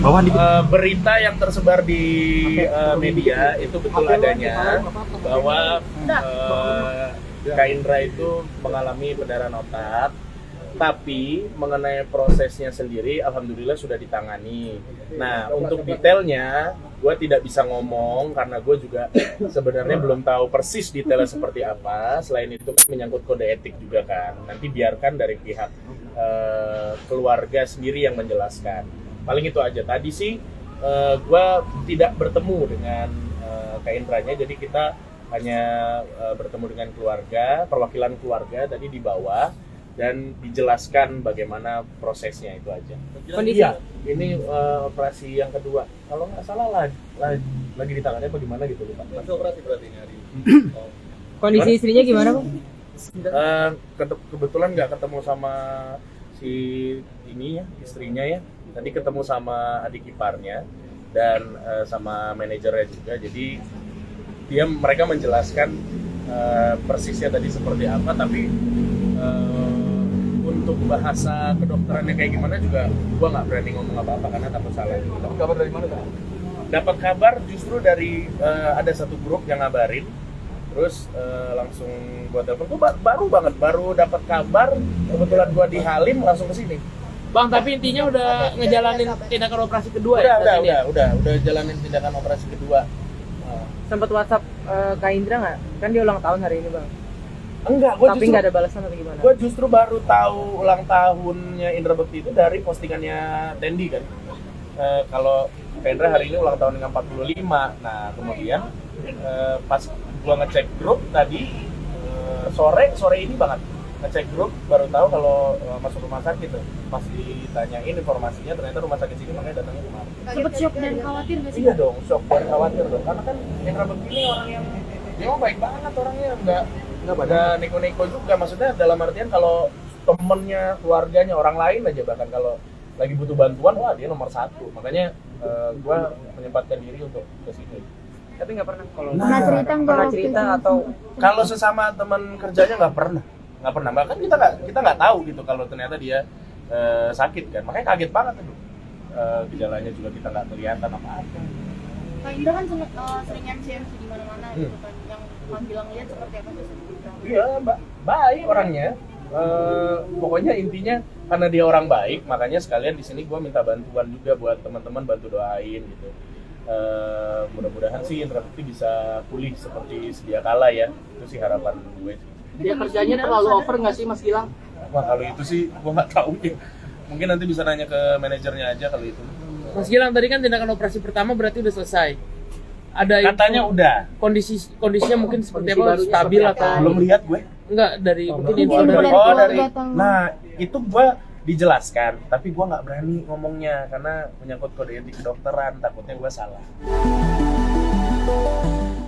Bawahan dikit. Berita yang tersebar di media itu betul adanya bahwa Kak Indra itu mengalami pendarahan otak, tapi mengenai prosesnya sendiri alhamdulillah sudah ditangani. Nah, untuk detailnya gue tidak bisa ngomong karena gue juga sebenarnya belum tahu persis detailnya seperti apa. Selain itu kan menyangkut kode etik juga kan, nanti biarkan dari pihak keluarga sendiri yang menjelaskan. Paling itu aja. Tadi sih gue tidak bertemu dengan Kak Indranya, jadi kita hanya bertemu dengan keluarga, perwakilan keluarga tadi di bawah, dan dijelaskan bagaimana prosesnya, itu aja. Kondisi Iya, ini operasi yang kedua. Kalau nggak salah lagi ditangani apa gimana gitu, lupa. Masuk operasi berarti ini hari ini. kondisi istrinya gimana, Bang? Kebetulan nggak ketemu sama si ininya, istrinya ya. Tadi ketemu sama adik iparnya dan sama manajernya juga. Jadi mereka menjelaskan persisnya tadi seperti apa, tapi untuk bahasa kedokterannya kayak gimana juga gua nggak berani ngomong apa-apa karena takut salah. Dapat kabar dari mana, Kak? Dapat kabar justru dari ada satu grup yang ngabarin, terus langsung gua telepon. Gua baru dapat kabar, kebetulan gua di Halim langsung ke sini. Bang, tapi intinya udah ngejalanin tindakan operasi kedua ya? Udah jalanin tindakan operasi kedua. Sempat WhatsApp Kak Indra nggak? Kan dia ulang tahun hari ini, Bang. Enggak, Tapi nggak ada balasan atau gimana? Gue justru baru tahu ulang tahunnya Indra Bekti itu dari postingannya Tendi kan. Kalau Indra hari ini ulang tahun dengan 45. Nah, kemudian pas gua ngecek grup tadi sore ini banget ngecek grup, baru tahu kalau masuk rumah sakit tuh. Pas ditanyain informasinya ternyata rumah sakit sini, makanya datangnya kemarin. Sempet shock dan khawatir nggak sih? Iya dong, shock dan khawatir dong. Karena kan Indra Bekti ini orang yang dia mah baik banget orangnya, nggak pada neko-neko juga. Maksudnya dalam artian kalau temennya, keluarganya, orang lain aja bahkan kalau lagi butuh bantuan, wah dia nomor satu. Makanya gue menyempatkan diri untuk ke sini. Tapi nggak pernah kalau Pernah cerita atau Kalau sesama teman kerjanya nggak pernah. Bahkan kita nggak tahu gitu kalau ternyata dia sakit kan. Makanya kaget banget tuh. Gejalanya juga kita nggak kelihatan apa-apa. Kak Indra kan sering MC di mana-mana gitu kan, yang Bang bilang lihat seperti apa sih? Iya, baik orangnya. Pokoknya intinya karena dia orang baik, makanya sekalian di sini gue minta bantuan juga buat teman-teman, bantu doain gitu. Mudah-mudahan sih Indra Bekti bisa pulih seperti sedia kala ya. Itu sih harapan gue. Dia kerjanya terlalu over nggak sih, Mas Gilang? Wah, kalau itu sih gue nggak tahu ya. Mungkin nanti bisa nanya ke manajernya aja kalau itu. Mas Gilang, tadi kan tindakan operasi pertama berarti udah selesai. Ada Katanya udah. Kondisinya mungkin seperti apa? Stabil atau Belum lihat gue. enggak dari mungkin info Info dari dari Oh, keluarga dari. tahu. Nah, itu gue dijelaskan, tapi gue nggak berani ngomongnya karena menyangkut kode etik kedokteran, takutnya gue salah.